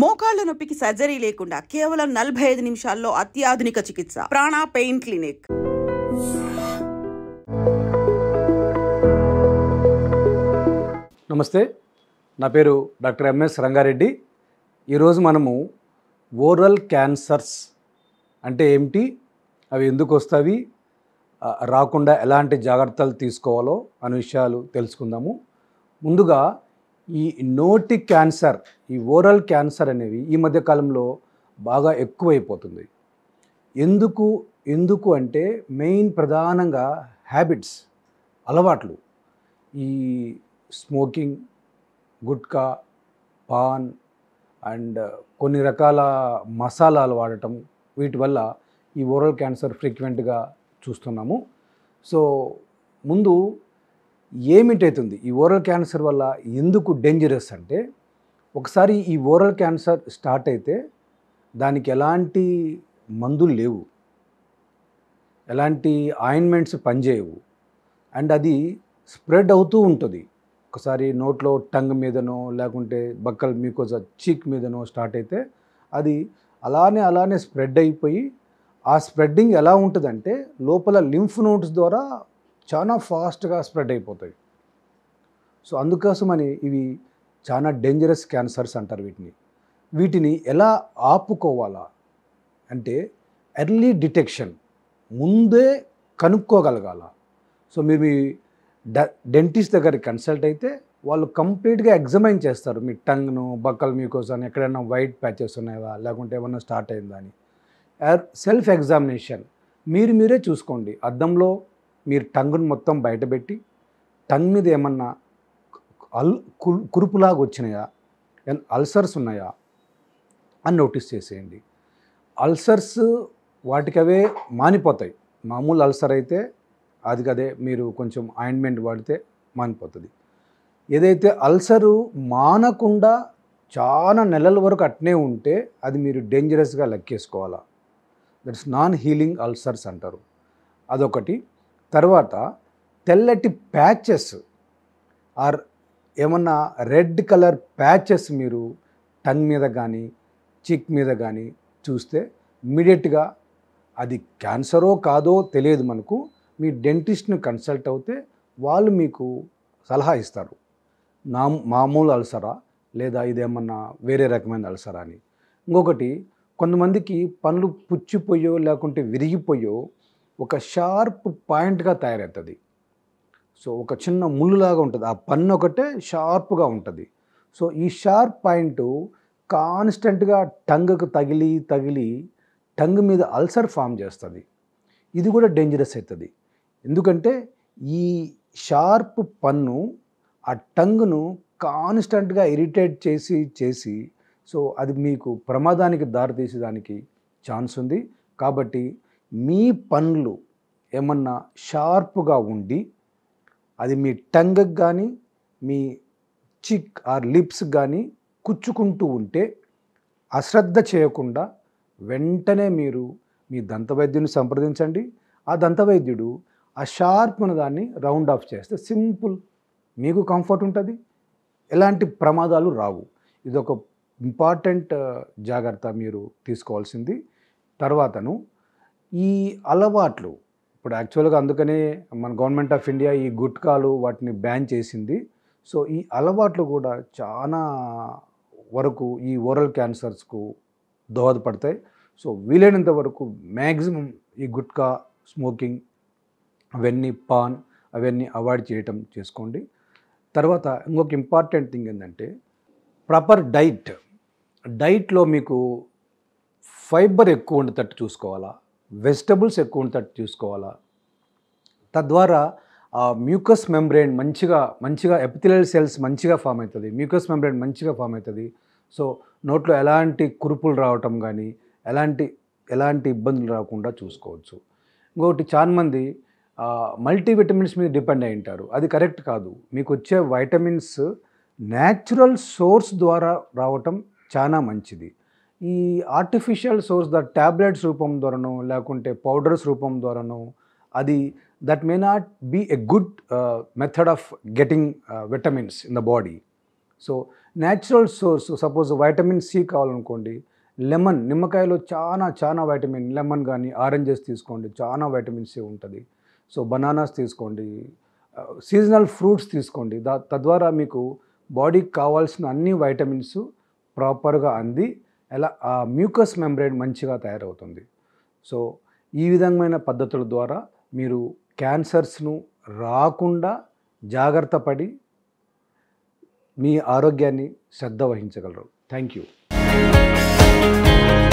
మోకాళ్ల నొప్పికి సర్జరీ లేకుండా కేవలం 45 నిమిషాల్లో అత్యాధునిక చికిత్స. ప్రాణ పెయిన్ క్లినిక్. నమస్తే, నా పేరు డాక్టర్ ఎంఎస్ రంగారెడ్డి. ఈరోజు మనము ఓరల్ క్యాన్సర్స్ అంటే ఏమిటి, అవి ఎందుకు వస్తాయి, రాకుండా ఎలాంటి జాగ్రత్తలు తీసుకోవాలో అనే విషయాలు తెలుసుకుందాము. ముందుగా ఈ నోటి క్యాన్సర్, ఈ ఓరల్ క్యాన్సర్ అనేవి ఈ మధ్య కాలంలో బాగా ఎక్కువైపోతుంది. ఎందుకు అంటే మెయిన్ ప్రధానంగా హ్యాబిట్స్, అలవాట్లు. ఈ స్మోకింగ్, గుట్కా, పాన్ అండ్ కొన్ని రకాల మసాలాలు వాడటం, వీటి వల్ల ఈ ఓరల్ క్యాన్సర్ ఫ్రీక్వెంట్గా చూస్తున్నాము. సో ముందు ఏమిటవుతుంది, ఈ ఓరల్ క్యాన్సర్ వల్ల ఎందుకు డేంజరస్ అంటే, ఒకసారి ఈ ఓరల్ క్యాన్సర్ స్టార్ట్ అయితే దానికి ఎలాంటి మందులు లేవు, ఎలాంటి ఆయింట్మెంట్స్ పనిచేయవు, అండ్ అది స్ప్రెడ్ అవుతూ ఉంటుంది. ఒకసారి నోట్లో టంగ్ మీదనో లేకుంటే బక్కల్ మ్యూకోజా చీక్ మీదనో స్టార్ట్ అయితే అది అలానే స్ప్రెడ్ అయిపోయి, ఆ స్ప్రెడ్డింగ్ ఎలా ఉంటుందంటే లోపల లింఫ్ నోడ్స్ ద్వారా చాలా ఫాస్ట్గా స్ప్రెడ్ అయిపోతాయి. సో అందుకోసమని ఇవి చాలా డేంజరస్ క్యాన్సర్స్ అంటారు వీటిని ఎలా ఆపుకోవాలా అంటే ఎర్లీ డిటెక్షన్, ముందే కనుక్కోగలగాల. సో మీరు మీ డెంటిస్ట్ దగ్గర కన్సల్ట్ అయితే వాళ్ళు కంప్లీట్గా ఎగ్జామైన్ చేస్తారు మీ టంగ్ను, బక్కల్ మ్యూకోసాని, ఎక్కడైనా వైట్ ప్యాచెస్ ఉన్నాయా లేకుంటే ఏమన్నా స్టార్ట్ అయిందా అని. సెల్ఫ్ ఎగ్జామినేషన్ మీరే చూసుకోండి. అద్దంలో మీరు టంగును మొత్తం బయటపెట్టి టంగ్ మీద ఏమన్నా కురుపులాగా వచ్చినాయా, అల్సర్స్ ఉన్నాయా అని నోటీస్ చేసేయండి. అల్సర్స్ వాటికవే మానిపోతాయి. మామూలు అల్సర్ అయితే అది కదే మీరు కొంచెం ఆయింట్మెంట్ వాడితే మానిపోతుంది. ఏదైతే అల్సరు మానకుండా చాలా నెలల వరకు అట్నే ఉంటే అది మీరు డేంజరస్గా లెక్కేసుకోవాలా. దట్స్ నాన్ హీలింగ్ అల్సర్స్ అంటారు. అదొకటి. తర్వాత తెల్లటి ప్యాచెస్ ఆర్ ఏమన్నా రెడ్ కలర్ ప్యాచెస్ మీరు టంగ్ మీద కానీ చిక్ మీద కానీ చూస్తే ఇమ్మీడియట్గా అది క్యాన్సరో కాదో తెలియదు మనకు. మీ డెంటిస్ట్ని కన్సల్ట్ అవుతే వాళ్ళు మీకు సలహా ఇస్తారు, మామూలు అల్సరా లేదా ఇదేమన్నా వేరే రకమైన అల్సరా అని. ఇంకొకటి, కొంతమందికి పళ్ళు పుచ్చిపోయో లేకుంటే విరిగిపోయో ఒక షార్ప్ పాయింట్గా తయారవుతుంది. సో ఒక చిన్న ముళ్ళులాగా ఉంటుంది, ఆ పన్ను ఒకటే షార్ప్గా ఉంటుంది. సో ఈ షార్ప్ పాయింట్ కాన్స్టెంట్గా టంగ్కు తగిలి టంగ్ మీద అల్సర్ ఫామ్ చేస్తుంది. ఇది కూడా డేంజరస్ అవుతుంది. ఎందుకంటే ఈ షార్ప్ పన్ను ఆ టంగ్ను కాన్స్టెంట్గా ఇరిటేట్ చేసి సో అది మీకు ప్రమాదానికి దారితీసేదానికి ఛాన్స్ ఉంది. కాబట్టి మీ పన్ను ఏమన్నా షార్ప్గా ఉండి అది మీ టంగ్కి కానీ మీ చిక్ ఆర్ లిప్స్ కానీ కుచ్చుకుంటూ ఉంటే అశ్రద్ధ చేయకుండా వెంటనే మీరు మీ దంతవైద్యుని సంప్రదించండి. ఆ దంతవైద్యుడు ఆ షార్ప్ ఉన్న దాన్ని రౌండ్ ఆఫ్ చేస్తే సింపుల్, మీకు కంఫర్ట్ ఉంటుంది, ఎలాంటి ప్రమాదాలు రావు. ఇదొక ఇంపార్టెంట్ జాగ్రత్త మీరు తీసుకోవాల్సింది. తర్వాతను ఈ అలవాట్లు, ఇప్పుడు యాక్చువల్గా అందుకనే మన గవర్నమెంట్ ఆఫ్ ఇండియా ఈ గుట్కాలు వాటిని బ్యాన్ చేసింది. సో ఈ అలవాట్లు కూడా చాలా వరకు ఈ ఓరల్ క్యాన్సర్స్కు దోహదపడతాయి. సో వీలైనంత వరకు మ్యాక్సిమం ఈ గుట్కా, స్మోకింగ్, అవన్నీ పాన్ అవన్నీ అవాయిడ్ చేయటం చేసుకోండి. తర్వాత ఇంకొక ఇంపార్టెంట్ థింగ్ ఏంటంటే ప్రాపర్ డైట్లో మీకు ఫైబర్ ఎక్కువ ఉండేటట్టు చూసుకోవాలా, వెజిటబుల్స్ ఎక్కువ ఉండేటట్టు చూసుకోవాలా. తద్వారా ఆ మ్యూకస్ మెంబ్రెయిన్ మంచిగా ఎపిథెలియల్ సెల్స్ మంచిగా ఫామ్ అవుతుంది, మ్యూకస్ మెంబ్రెయిన్ మంచిగా ఫామ్ అవుతుంది. సో నోట్లో ఎలాంటి కురుపులు రావటం కానీ ఎలాంటి ఇబ్బందులు రాకుండా చూసుకోవచ్చు. ఇంకొకటి, చాలామంది మల్టీవిటమిన్స్ మీద డిపెండ్ అయి ఉంటారు. అది కరెక్ట్ కాదు. మీకు వచ్చే వైటమిన్స్ న్యాచురల్ సోర్స్ ద్వారా రావటం చాలా మంచిది. ఈ ఆర్టిఫిషియల్ సోర్స్ ట్యాబ్లెట్స్ రూపం ద్వారానో లేకుంటే పౌడర్స్ రూపం ద్వారానో అది that may not be a good method of getting vitamins in the body. So natural source, suppose vitamin C కావాలనుకోండి, లెమన్, నిమ్మకాయలో చాలా వైటమిన్, లెమన్ కానీ ఆరెంజెస్ తీసుకోండి, చాలా వైటమిన్ సి ఉంటుంది. సో బనానాస్ తీసుకోండి, సీజనల్ ఫ్రూట్స్ తీసుకోండి. తద్వారా మీకు బాడీకి కావాల్సిన అన్ని వైటమిన్స్ ప్రాపర్గా అంది ఎలా ఆ మ్యూకస్ మెంబ్రేన్ మంచిగా తయారవుతుంది. సో ఈ విధమైన పద్ధతుల ద్వారా మీరు క్యాన్సర్స్ను రాకుండా జాగ్రత్త పడి మీ ఆరోగ్యాన్ని శ్రద్ధ వహించగలరు. Thank you.